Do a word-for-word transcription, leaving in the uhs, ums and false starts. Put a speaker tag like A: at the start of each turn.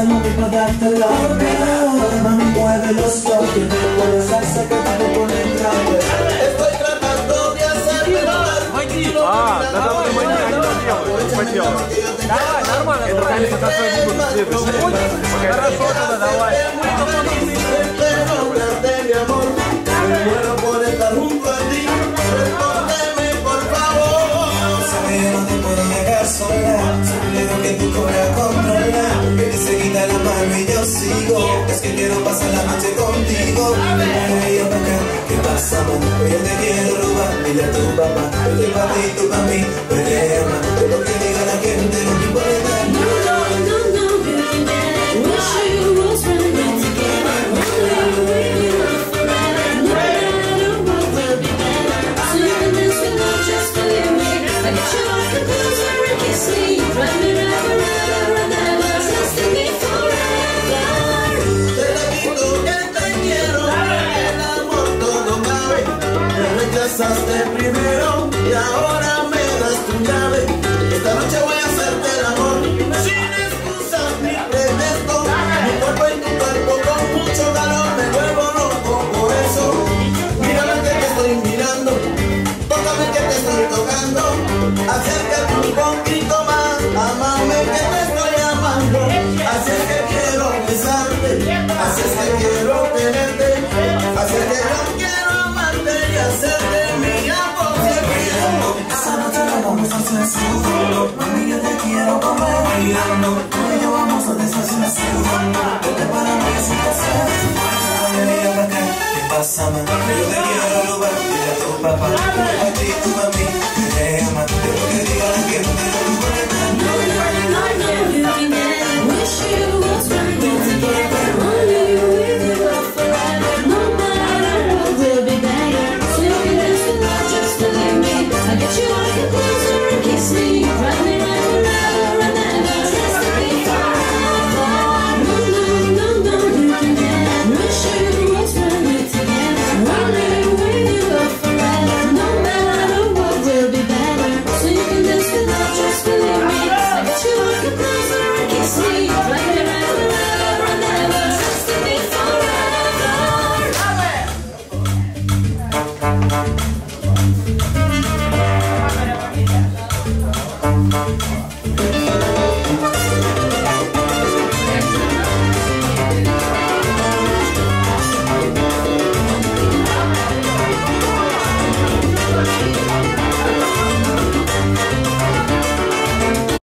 A: mami, para darte la vida. Mami, mueve los ojos, con la salsa que te pone grande. Estoy tratando de hacerme notar.
B: А, да давай, мы не делаем, что поделать.
C: Давай, нормально.
B: Это, конечно, так и будет.
C: Хорошо, тогда давай.
A: Y yo sigo, es que quiero pasar la noche contigo. Ven para acá, ¿qué pasa, amor? Yo te quiero robar, dile a tu papá. Yo estoy pa' ti, tú pa' mí. Pelea, de lo que diga la gente, no me importa.
D: No, no, no, no, you can get it. Wish you was running together. Only with you forever. No matter what will be better. So you can dance with not just for you and me. I get you off the clothes and you kiss me. Drive me round and round and round. Trusting me forever.
A: Rechazaste primero y ahora me das tu llave. Esta noche voy a hacerte el amor sin excusas ni pretexto. Mi cuerpo y tu cuerpo con mucho calor, me vuelvo loco por eso. Mírame que te estoy mirando, tócame que te estoy tocando. Acércate un poquito más, amame que te estoy amando. Así es que quiero besarte, así es que quiero tenerte, así es que yo quiero amarte y hacerte mía por siempre. Esa noche la vamos a hacer sudando, mami yo te quiero comer bailando. Tú y yo vamos a deshacer sudando, vete para mí es un placer. Ven para acá, ¿qué pasa, mamá? Yo te quiero robar, dile a tu papá, a ti tu mamá.